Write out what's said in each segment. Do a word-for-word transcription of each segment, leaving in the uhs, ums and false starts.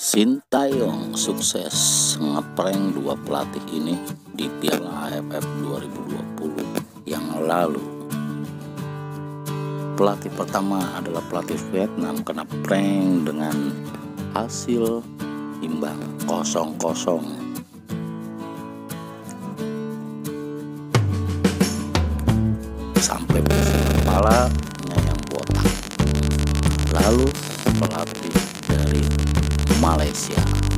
Sintayong sukses ngeprank dua pelatih ini di Piala A F F dua ribu dua puluh yang lalu. Pelatih pertama adalah pelatih Vietnam kena prank dengan hasil imbang kosong kosong. Sampai pusing kepalanya yang botak. Lalu pelatih dari Malaysia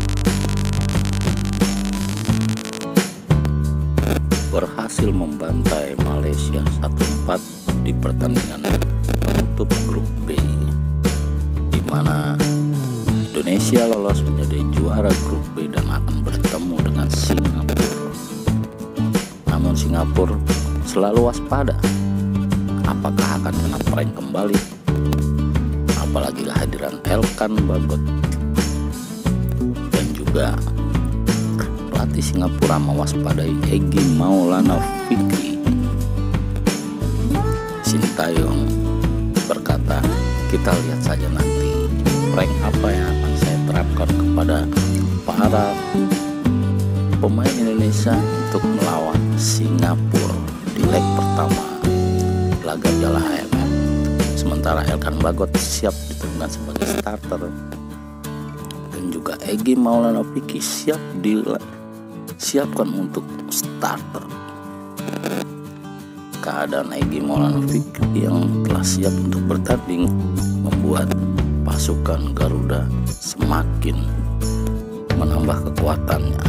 berhasil membantai Malaysia satu empat di pertandingan penutup grup B, di mana Indonesia lolos menjadi juara grup B dan akan bertemu dengan Singapura. Namun Singapura selalu waspada apakah akan kena prank kembali, apalagi kehadiran Elkan Bagot. Juga pelatih Singapura mewaspadai Egy Maulana Fikri. Sintayong berkata, kita lihat saja nanti prank apa yang akan saya terapkan kepada para pemain Indonesia untuk melawan Singapura di leg pertama laga Piala A F F. Sementara Elkan Bagot siap diterima sebagai starter, dan juga Egy Maulana Fikri siap disiapkan untuk starter. Keadaan Egy Maulana Fikri yang telah siap untuk bertanding membuat pasukan Garuda semakin menambah kekuatannya.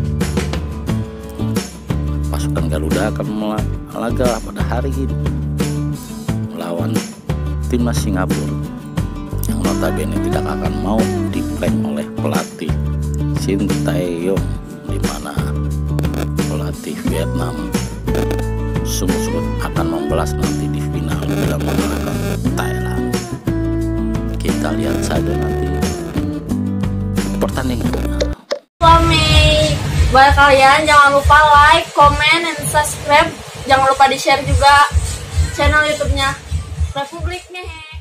Pasukan Garuda akan melaga pada hari ini melawan timnas Singapura yang notabene tidak akan mau diprank oleh pelatih Sintayong, di mana pelatih Vietnam sungguh-sungguh akan membalas nanti di final bila mengalahkan Thailand. Kita lihat saja nanti pertandingan. Suami buat kalian jangan lupa like, comment, and subscribe. Jangan lupa di share juga channel YouTube-nya Republik Ngehe.